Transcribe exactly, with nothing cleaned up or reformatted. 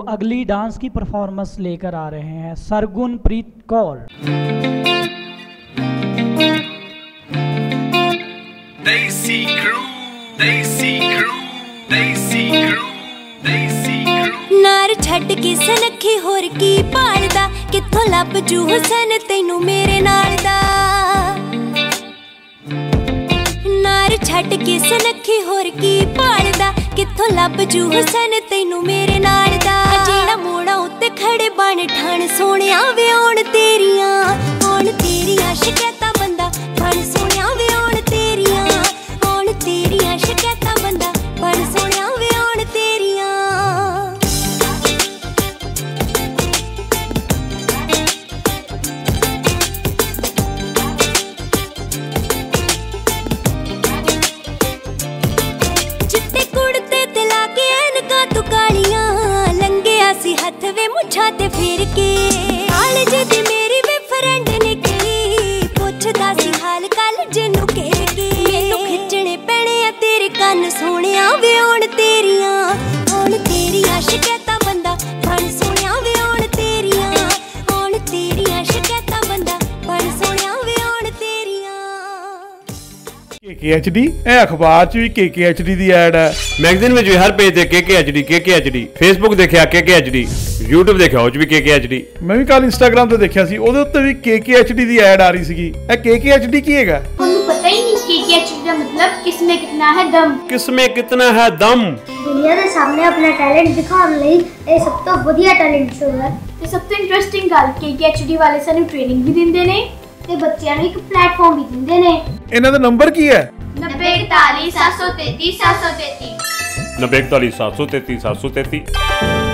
अगली डांस की परफॉर्मेंस लेकर आ रहे हैं सरगुनप्रीत कौर। देसी क्रू, देसी क्रू, देसी क्रू, देसी क्रू। नार छड्ड के सनखी होर की भालदा, कित्थों लभ जू हुसैन तैनू मेरे नाल दा। नार छड्ड के सनखी होर की भालदा, कित्थों लभ जू हुसैन तैनू मेरे नाल दा। जेड़ा मोड़ा उत्ते खड़े बन ठाण सोहणिया वे आउण तेरियां, आउण तेरियां शिकायतां बंदा बन सोहणिया वे आउण तेरियां, आउण तेरियां शिकायतां बंदा बन सोहणिया वे आउण तेरियां। हथ वे मुछा ते फेर के कॉलेज दी मेरी वे फ्रेंड निकली, पुछदा सी हाल कॉलेज नू घेर के। मैनू खिचणे पैणे आ तेरे कन्न सोहणिया वे आउण तेरियां, आउण तेरियां शिकायतां बंदा बन सोहणिया वे आउण तेरियां, आउण तेरियां शिकायतां बंदा बन सोहणिया वे आउण तेरियां। के के एच डी अखबार च भी के के एच डी दी ऐड है, मैगजीन में हर पेज ते के के एच डी, के के एच डी, फेसबुक देखिया के के एच डी, यूट्यूब देखिया ਉਹ ਚ ਵੀ के के एच डी। मैं भी कल इंस्टाग्राम ਤੇ ਦੇਖਿਆ ਸੀ, ਉਹਦੇ ਉੱਤੇ ਵੀ के के एच डी ਦੀ ਐਡ ਆ ਰਹੀ ਸੀਗੀ। ਇਹ के के एच डी ਕੀ ਹੈਗਾ? ਤੁਹਾਨੂੰ ਪਤਾ ਹੀ ਨਹੀਂ के के एच डी ਦਾ ਮਤਲਬ किसमें कितना है दम। किसमें कितना है दम। ਦੁਨੀਆ ਦੇ ਸਾਹਮਣੇ ਆਪਣਾ ਟੈਲੈਂਟ ਦਿਖਾਉਣ ਲਈ ਇਹ ਸਭ ਤੋਂ ਵਧੀਆ ਟੈਲੈਂਟ ਸ਼ੋਅ ਹੈ। ਤੇ ਸਭ ਤੋਂ ਇੰਟਰਸਟਿੰਗ ਗੱਲ के के एच डी ਵਾਲੇ ਸਾਨੂੰ ਟ੍ਰੇਨਿੰਗ ਵੀ ਦਿੰਦੇ ਨੇ ਤੇ ਬੱਚਿਆਂ ਨੂੰ ਇੱਕ ਪਲੇਟਫਾਰਮ ਵੀ ਦਿੰਦੇ ਨੇ। ਇਹਨਾਂ ਦਾ ਨੰਬਰ ਕੀ ਹੈ? नब्बे इकतालीस सात सौ तैतीस सात सौ तैतीस नब्बे इकतालीस सात सौ तैतीस सात सौ तैतीस।